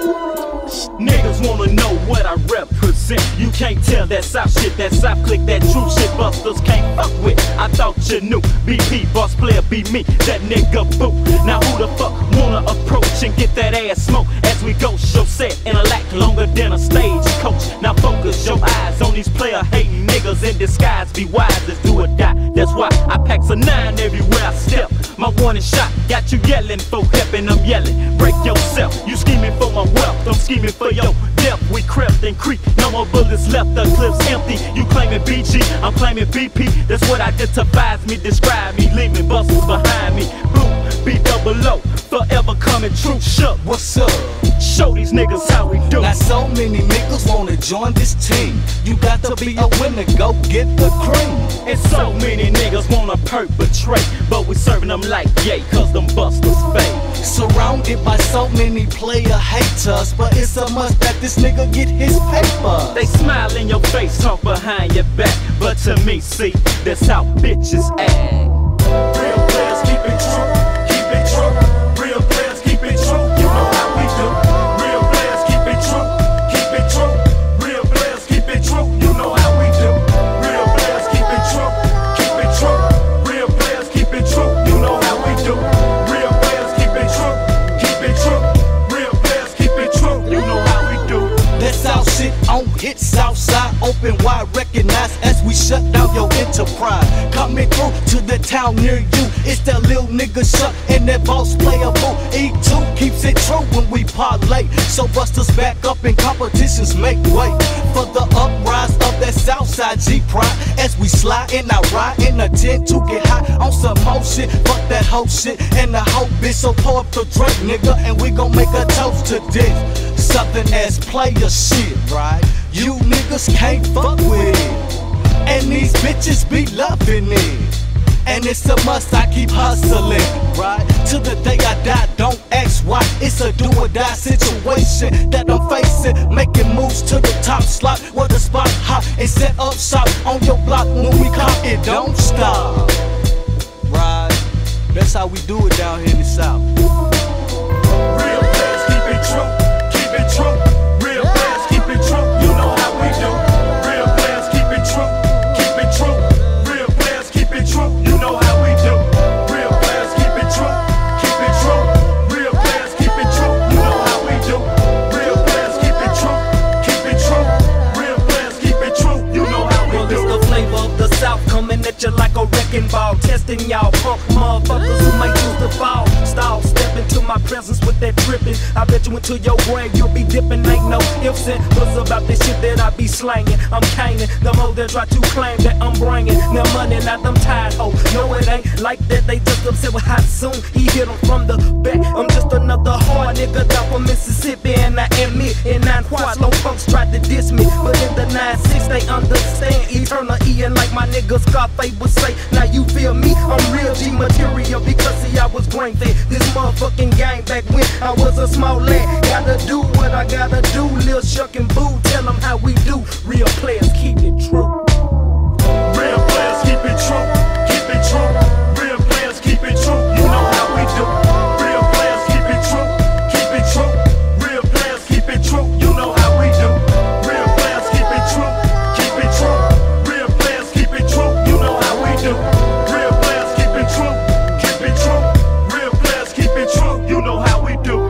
Niggas wanna know what I represent. You can't tell that South shit, that South click, that true shit busters can't fuck with. I thought you knew. B P, boss player, be me, that nigga boo. Now who the fuck wanna approach and get that ass smoke as we go show set and a lack longer than a stage coach. Now focus your eyes on these player hating niggas in disguise. Be wise as do or die. That's why I packs a nine everywhere I step. My warning shot got you yelling for help and I'm yelling. Break yourself. You scheming for my wealth, I'm scheming for your death. We crept and creep, no more bullets left, the clip's empty. You claiming B G, I'm claiming B P. That's what identifies me, describe me, leaving busters behind me. Boom, B double O, forever coming true. Shook, what's up? Show these niggas how we do. Now so many niggas wanna join this team. You got to be a winner, go get the cream. And so many niggas wanna perpetrate, but we serving them like yay, cause them busters fake. Surrounded by so many player haters, but it's a must that this nigga get his paper. They smile in your face, talk behind your back, but to me, see, that's how bitches act. Real players keep it true, keep it true. Real players keep it true, you know how we do. Real players keep it true, keep it true. Real players keep it true, you know how we do. Real players keep it true, keep it true. Real players keep it true, you know how we do. Real players keep it true, keep it true. Real players keep it true, you know how we do. That South shit on hit Southside, open wide, recognize as we shut down your enterprise. Coming through to the town near you, it's that little nigga shut and that boss player boo. E two keeps it true when we parlay, so busters back up and competitions make way for the uprise of that Southside G pride. As we slide in our ride in a tent to get high on some more shit, fuck that whole shit and the whole bitch. So pour up the drink, nigga, and we gon' make a toast to this Southern ass player shit, right? You niggas can't fuck with it, and these bitches be loving it. And it's a must, I keep hustling, right? Till the day I die, don't ask why. It's a do or die situation that I'm facing. Making moves to the top slot where the spot hot and set up shop on your block. When we come, it don't stop, right? That's how we do it down here in the South. Real players keep it true, keep it true. than y'all punk motherfuckers who might choose to fall. Stall, step into my presence with that trippin'. I bet you into your grave you'll be dipping. Ain't no ifs and buts about this shit that I be slanging. I'm caning the more that try to claim that I'm bringing their money, not them tired hoes. No, it ain't like that. They just upset with how soon he hit them from the back. I'm just another hard nigga down from Mississippi, and I admit in nine quads, no punks tried to diss me, but in the nine six they understand eternal E, and like my nigga Scarface would say, now you feel me? I'm real G material because see I was brain fed. This motherfucking game back when I was a small lad. Gotta do what I gotta do, Lil Shuck and Boo. Tell them how we do. Real players keep it true. Real players keep it true. Keep it true. Real players keep it true. You know how we do. Real players keep it true. Keep it true. Real players keep it true. You know how we do. Real players keep it true. Keep it true. Real players keep it true. You know how we do. Real players keep it true. Keep it true. Real players keep it true. You know how we do.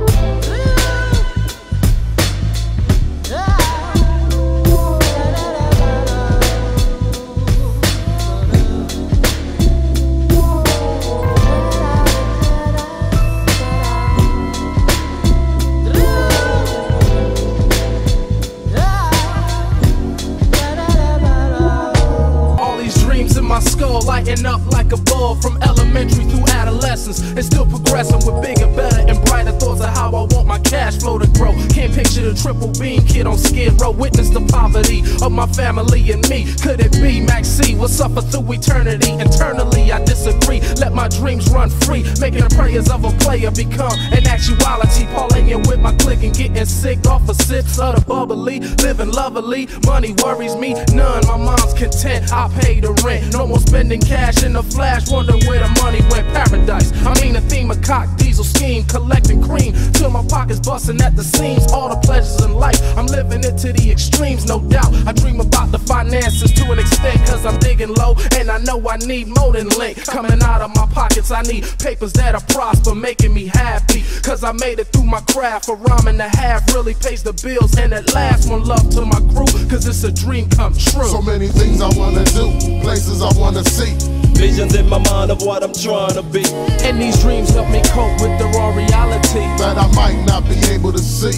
My skull lighting up like a ball from elementary through adolescence, and still progressing with bigger, better, and brighter thoughts of how I want my cash flow to grow. Can't picture the triple beam kid on Skid Row, witness the poverty of my family and me. Could it be Max C will suffer through eternity? Internally I disagree. Let my dreams run free, making the prayers of a player become an actuality. Parlaying with my clique and getting sick off of sips of the bubbly, living lovely. Money worries me none. My mom's content. I pay the rent. No more spending cash in a flash, wondering where the money went. Paradise, I mean a theme of cock diesel scheme, collecting cream till my pockets busting at the seams. All the pleasures in life, I'm living it to the extremes, no doubt. I dream about the finances to an extent, cause I'm digging low, and I know I need more than link. Coming out of my pockets, I need papers that are prosper, making me happy, cause I made it through my craft. A rhyme and a half really pays the bills, and at last one love to my crew, cause it's a dream come true. So many things I wanna do, places I wanna see, visions in my mind of what I'm trying to be, and these dreams help me cope with the raw reality that I might not be able to see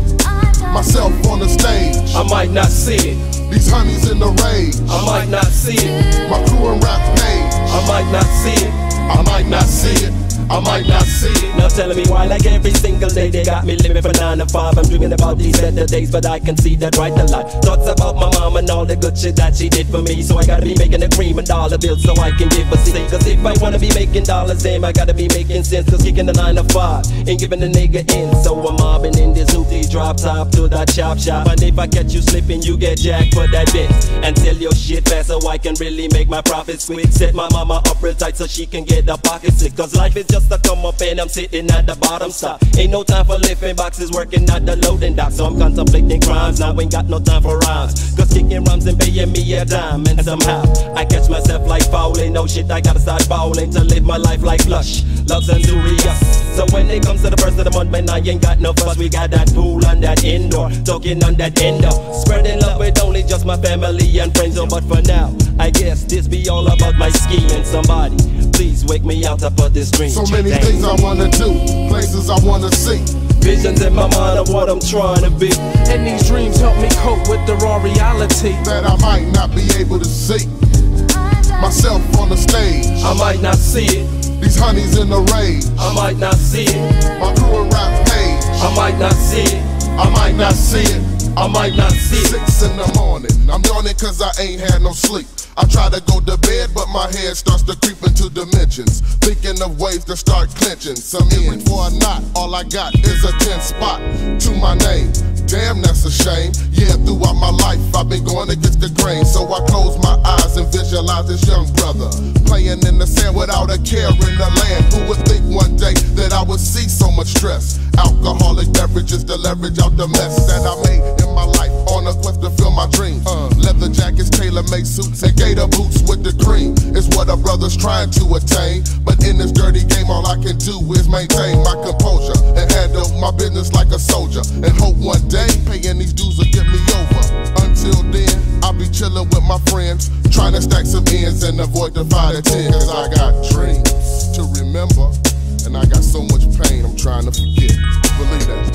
myself on the stage. I might not see it. These honeys in the rage. I might not see it. My crew and rap page. I might not see it. I might not see it. I might not see it. Now telling me why like every single day they got me living for nine to five. I'm dreaming about these better days, but I can see that right a lot. Thoughts about my mom and all the good shit that she did for me. So I gotta be making a cream and dollar bills so I can give a C. Cause if I wanna be making dollars, damn, I gotta be making sense. Cause kicking the nine to five ain't giving a nigga in. So I'm mobbing in this hoopty drop top to that chop shop. And if I catch you slipping, you get jacked for that bit. And tell your shit fast so I can really make my profits quick. Set my mama up real tight so she can get the pocket sick. Cause life is just a come up and I'm sitting at the bottom stop. Ain't no time for lifting boxes, working at the loading dock. So I'm contemplating crimes, now ain't got no time for rhymes. Cause kicking rhymes and paying me a dime. And somehow I catch myself like fouling. No shit, I gotta start bowling to live my life like lush, loves and serious. So when it comes to the first of the month, man, I ain't got no fuss. We got that pool and that indoor, talking on that indoor, spreading love with only just my family and friends. Oh, but for now, I guess this be all about my scheming. Somebody please wake me out up of this dream. So many Dang. things I wanna do, places I wanna see, visions in my mind of what I'm trying to be, and these dreams help me cope with the raw reality that I might not be able to see myself on the stage. I might not see it. These honeys in the rage. I might not see it. My crew and rap page. I might not see it. I might not see it. I might not see it. Six in the morning, I'm yawning cause I ain't had no sleep. I try to go to bed, but my head starts to creep into dimensions, thinking of ways to start clenching some ends. For a knot, all I got is a ten spot to my name. Damn, that's a shame. Yeah, throughout my life, I've been going against the grain. So I close my eyes and visualize this young brother playing in the sand without a care in the land. Who would think one day that I would see so much stress? Alcoholic beverages to leverage out the mess that I made in my life on a quest to fill my dreams. Uh, leather jackets, tailor-made suits, and gator boots with the cream is what a brother's trying to attain. But in this dirty game, all I can do is maintain my composure and handle my business like a soldier, and hope one day paying these dues will get me over. Until then, I'll be chilling with my friends, trying to to stack some ends and avoid the fight of tears. Cause I got dreams to remember, and I got so much pain I'm trying to forget. Believe that.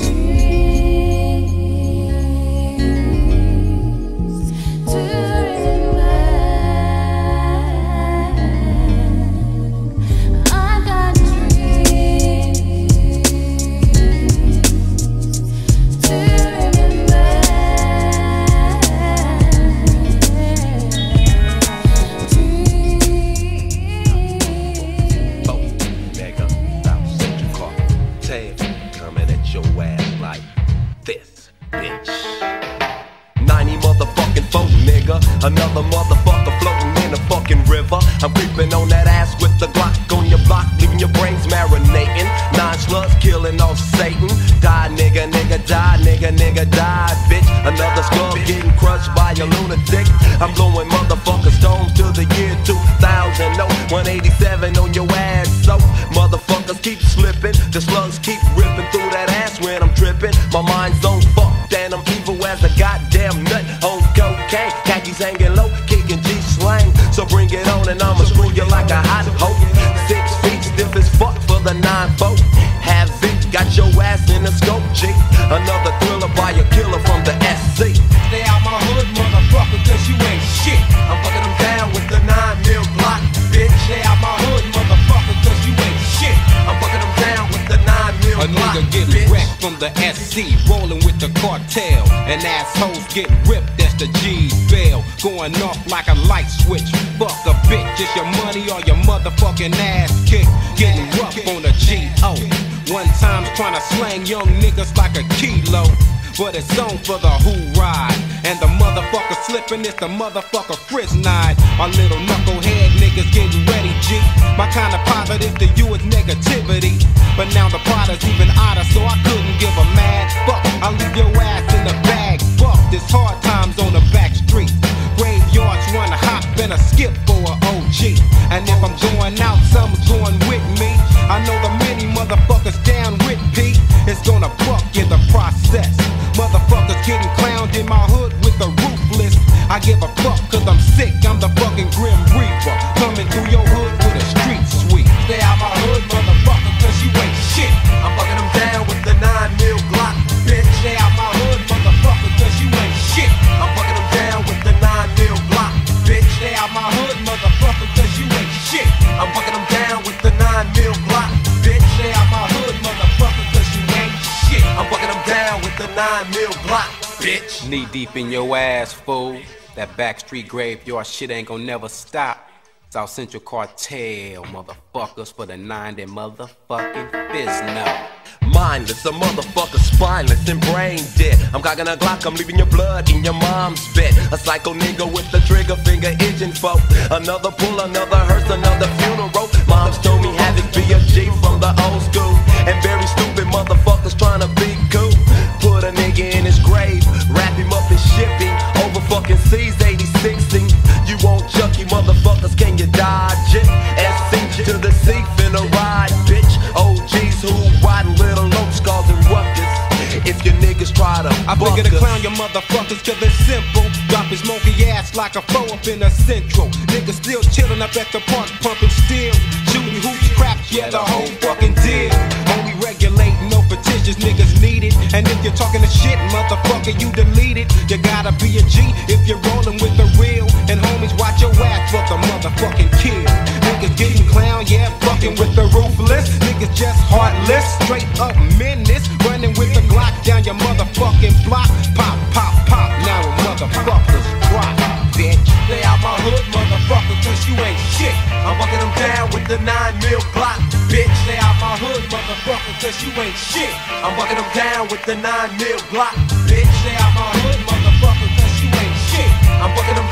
Another motherfucker floating in a fucking river. I'm creeping on that ass with the Glock on your block, leaving your brains marinating. Nine slugs killing off Satan. Die nigga, nigga, die nigga, nigga, die bitch. Another skull getting crushed by a lunatic. I'm blowing motherfucker stones to the year two thousand. No, one eighty-seven on your ass. So motherfuckers keep slipping. The slugs keep ripping through that ass when I'm tripping. My mind's on fucked and I'm evil as a goddamn nut on cocaine. Khakis hanging low, kicking G-slang. So bring it on and I'ma screw you like a hot hoe. Six feet stiff as fuck for the nine foot. Have it, got your ass in the scope, G. Another thriller by a killer from the S C. Stay out my hood, motherfucker, cause you ain't shit. I'm fucking them down with the nine mil block, bitch. Stay out my hood, motherfucker, cause you ain't shit. I'm fucking them down with the nine mil A block, nigga getting bitch. wrecked from the S C, rolling with the cartel. And assholes get ripped, that's the G's bell. Going off like a light switch. Fuck a bitch, it's your money or your motherfucking ass kick. Getting rough on the G O. One time's trying to slang young niggas like a kilo. But it's on for the who ride. And the motherfucker slipping is the motherfucker frizz night. My little knucklehead niggas getting ready, G. My kind of positive to you is negativity. But now the potter's even odder, so I couldn't give a mad fuck. I'll leave your ass in the bag. Fuck, this hard times on the back street. Graveyards run a hop and a skip for a O G. And if I'm going out, someone's going with me. I know the many motherfuckers down with P. It's gonna buck in the process. Motherfuckers getting clowned in my hood with the ruthless. I give a fuck cause I'm sick, I'm the fucking Grim Reaper. Coming through your hood with a street sweep. Stay out my hood, motherfucker, cause you ain't shit. I'm fucking them down with the nine mil Glock, bitch. Stay out my hood, motherfucker, cause you ain't shit. I'm fucking them down with the nine mil Glock, bitch. Stay out my hood, motherfucker, cause you ain't shit. I'm fucking them down with the nine mil Glock, bitch. Stay out my hood, motherfucker, cause you ain't shit. I'm fucking them down with the nine mil Glock, bitch. Knee deep in your ass, fool. That backstreet graveyard shit ain't gon' never stop. South Central Cartel, motherfuckers, for the ninety motherfucking Fizz Mindless, a motherfucker spineless and brain dead. I'm cocking a Glock, I'm leaving your blood in your mom's bed. A psycho nigga with the trigger finger itching for another pull, another hearse, another funeral. Moms told me have it be a G from the old school. And very stupid motherfuckers trying to be cool. Put a nigga in his grave, wrap him up in shipping over fucking C's eighty-sixing. You won't chuck you motherfuckers, can you dodge it? S C to the C, finna ride, bitch. O Gs who riding little lopes causing ruckus. If your niggas try to I figure to clown your motherfuckers cause it's simple. Drop his monkey ass like a foe up in the central. Niggas still chillin' up at the park pumping steel. Shooting hoops, craps, yeah the whole fucking deal. Only regulate, no fictitious niggas need it. And if you're talking to shit, motherfucker, you delete it. You gotta be a G if you're rolling with the real. And homies, watch your ass for the motherfucking kill. Niggas getting clown, yeah, fucking with the ruthless. Niggas just heartless, straight up menace. Running with the Glock down your motherfucking block. Pop, pop, pop, now a motherfuckers drop, bitch. Stay out my hood, motherfucker, cause you ain't shit. I'm fucking them down with the nine mil Glock, bitch. Stay out my hood, motherfucker, cause you ain't shit. I'm fucking them down with the nine mil Glock, bitch. Stay out my hood, motherfucker, cause you ain't shit. I'm fucking them